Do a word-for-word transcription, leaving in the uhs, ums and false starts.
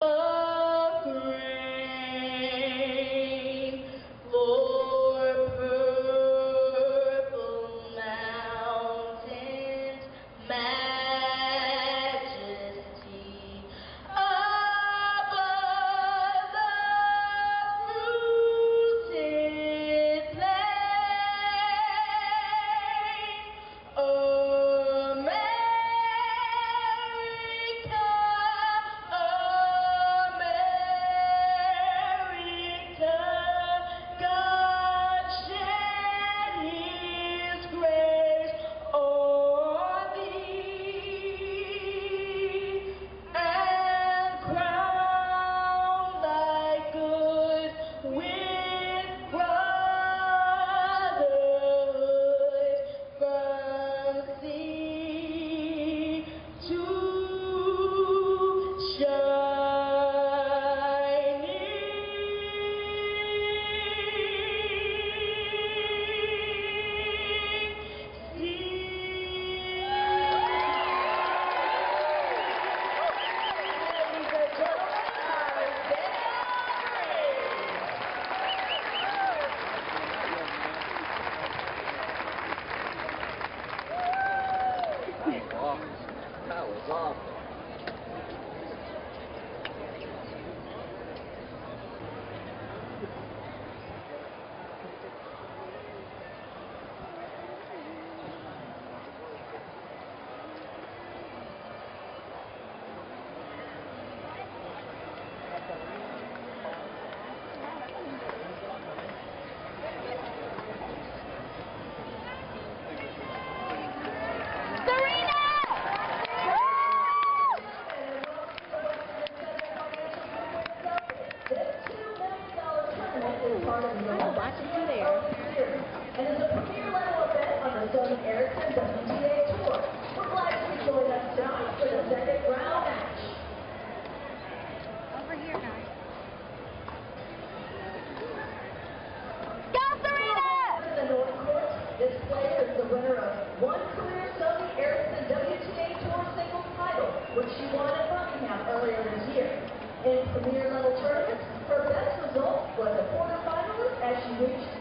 of rain for purple mountains, majesty above the fruited plain. America, America, God shed His grace on thee and crown thy good with brotherhood from sea to shining sea. Ladies and gentlemen, our Wow, that was awesome. Serena! This two million dollar tournament is part of the watching you there. and is a premier level event on the Sony Ericsson W T A Tour. We're glad you could join us tonight for the second round match. Over here, guys. Go, Serena! In the North Court, this player is the winner of one career Sony Ericsson W T A Tour singles title, which she won at Birmingham earlier this year. In premier level tournaments, her best result was a quarterfinalist as she reached